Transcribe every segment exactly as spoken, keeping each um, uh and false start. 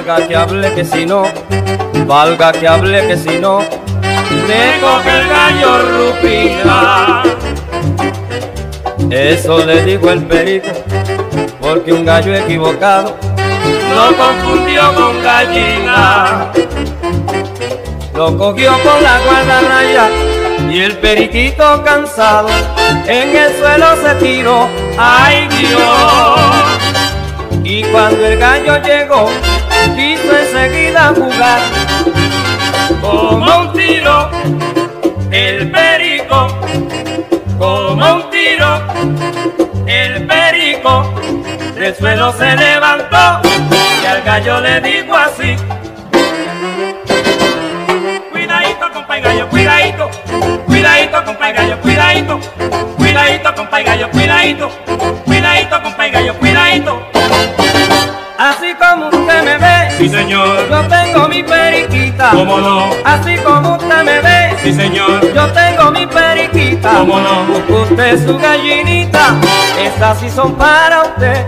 valga que hable que si no, valga que hable que si no, dejo que el gallo rupida. Eso le dijo el perico, porque un gallo equivocado lo confundió con gallina. Lo cogió con la guardarraya y el periquito cansado en el suelo se tiró. ¡Ay Dios! Y cuando el gallo llegó, quiso enseguida jugar. Como un tiro, el perico, como un tiro, el perico, del suelo se levantó y al gallo le dijo así: cuidadito, compa' gallo, cuidadito, cuidadito, compa' gallo, cuidadito, cuidadito, compa' gallo, cuidadito, cuidadito, compa' gallo, cuidadito. Así como usted me ve, sí señor, yo tengo mi periquita. ¿Cómo no? Así como usted me ve, sí señor, yo tengo mi periquita. ¿Cómo no? Busque usted su gallinita, estas sí son para usted.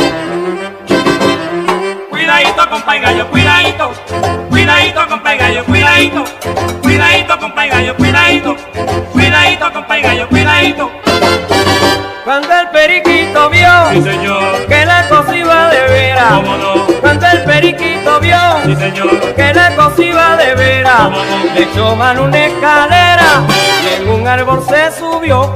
Cuidadito, compa' gallo, cuidadito, cuidadito, compa' gallo, cuidadito, cuidadito, compa' gallo, cuidadito, cuidadito, compa' gallo, cuidadito. Cuando el periquito vio, sí señor, que la cosa iba de veras, ¿Cómo no? Cuando el periquito vio, sí señor, que la cosa iba de veras, ¿Cómo no? le echó mano una escalera y en un árbol se subió.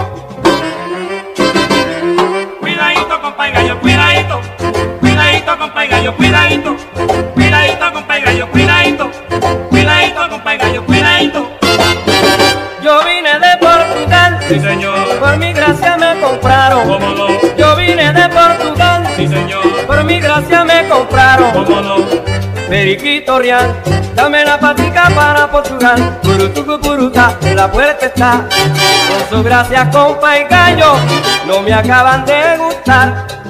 Cuidadito, compa' gallo, cuidadito, cuidadito, compa' gallo, cuidadito, cuidadito, compa' gallo, cuidadito, cuidadito, compa' gallo, cuidadito. Yo vine de Portugal, sí señor, por mi gracia me compraron. ¿Cómo no? Yo vine de Portugal, sí señor, por mi gracia me compraron. ¿Cómo no? Periquito real, dame la patica para Portugal. Purutucu puruta, la puerta está. Con su gracia, compa y gallo, no me acaban de gustar.